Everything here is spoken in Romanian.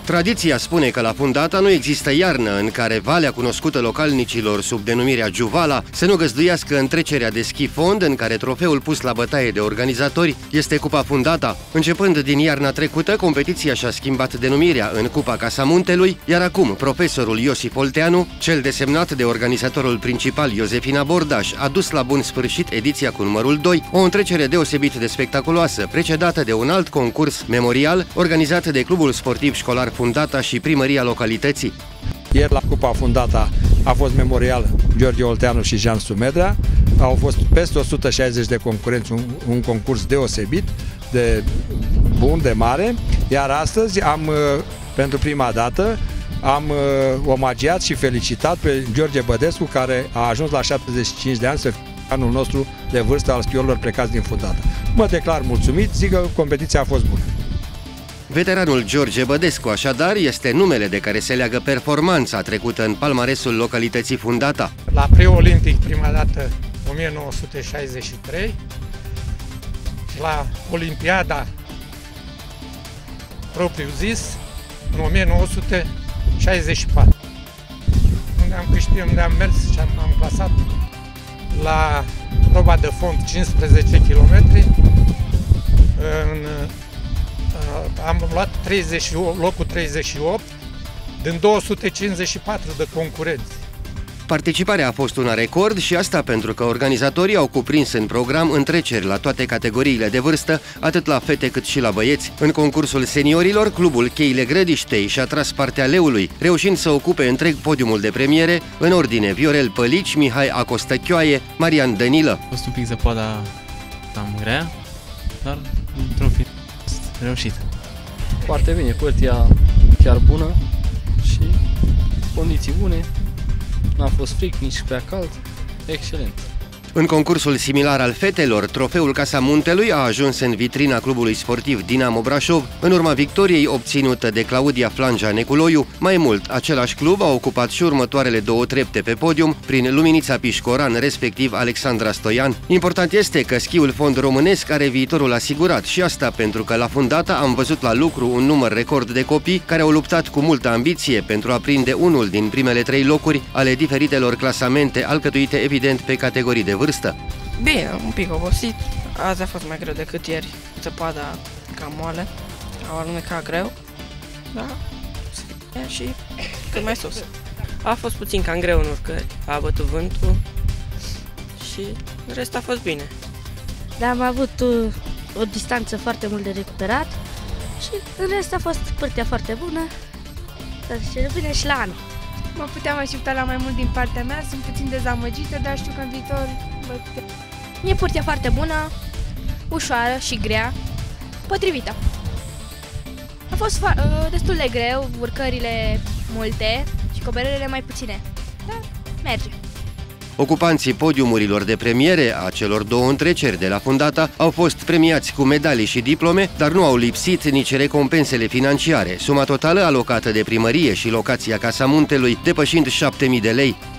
Tradiția spune că la Fundata nu există iarnă în care valea cunoscută localnicilor sub denumirea Giuvala să nu găzduiască întrecerea de schi fond în care trofeul pus la bătaie de organizatori este Cupa Fundata. Începând din iarna trecută, competiția și-a schimbat denumirea în Cupa Casa Muntelui, iar acum profesorul Iosif Olteanu, cel desemnat de organizatorul principal Iosefina Bordaș, a dus la bun sfârșit ediția cu numărul 2, o întrecere deosebit de spectaculoasă, precedată de un alt concurs memorial organizat de Clubul Sportiv Școlar Fundata și primăria localității. Ieri la Cupa Fundata a fost memorial George Olteanu și Jean Sumedrea. Au fost peste 160 de concurenți, un concurs deosebit, de bun, de mare. Iar astăzi pentru prima dată, am omagiat și felicitat pe George Bădescu, care a ajuns la 75 de ani să fie anul nostru de vârstă al schiorilor plecați din Fundata. Mă declar mulțumit, zic că competiția a fost bună. Veteranul George Bădescu, așadar, este numele de care se leagă performanța trecută în palmaresul localității Fundata. La preolimpic, prima dată, 1963, și la Olimpiada propriu-zis, în 1964. Unde am câștigat, unde am mers și am clasat la proba de fond 15 km. Am luat locul 38 din 254 de concurenți. Participarea a fost una record și asta pentru că organizatorii au cuprins în program întreceri la toate categoriile de vârstă, atât la fete cât și la băieți. În concursul seniorilor, clubul Cheile Grădiștei și-a tras partea leului, reușind să ocupe întreg podiumul de premiere, în ordine Viorel Pălici, Mihai Acostăchioaie, Marian Dănilă. A fost un pic zăpada cam grea, dar într-un final reușit. Foarte bine, părtia chiar bună și condiții bune, n-a fost fric, nici prea cald, excelent. În concursul similar al fetelor, trofeul Casa Muntelui a ajuns în vitrina clubului sportiv Dinamo Brașov, în urma victoriei obținută de Claudia Flangea Neculoiu. Mai mult, același club a ocupat și următoarele două trepte pe podium, prin Luminița Pișcoran, respectiv Alexandra Stoian. Important este că schiul fond românesc are viitorul asigurat și asta pentru că la Fundata am văzut la lucru un număr record de copii care au luptat cu multă ambiție pentru a prinde unul din primele 3 locuri ale diferitelor clasamente, alcătuite evident pe categorii de vârstă. Bine, un pic obosit. Azi a fost mai greu decât ieri. Zăpada cam moale. Au alunecat greu. Da. Și cât mai sus. A fost puțin cam greu în urcări. A bătut vântul. Și în rest a fost bine. Dar am avut o distanță foarte mult de recuperat. Și în rest a fost părtea foarte bună. Dar se revine și la anul. Mă puteam aștepta la mai mult din partea mea, sunt puțin dezamăgită, dar știu că în viitor voi putea. E părtea foarte bună, ușoară și grea, potrivită. A fost destul de greu, urcările multe și coborârile mai puține, dar merge. Ocupanții podiumurilor de premiere a celor două întreceri de la Fundata au fost premiați cu medalii și diplome, dar nu au lipsit nici recompensele financiare, suma totală alocată de primărie și locația Casa Muntelui depășind 7.000 de lei.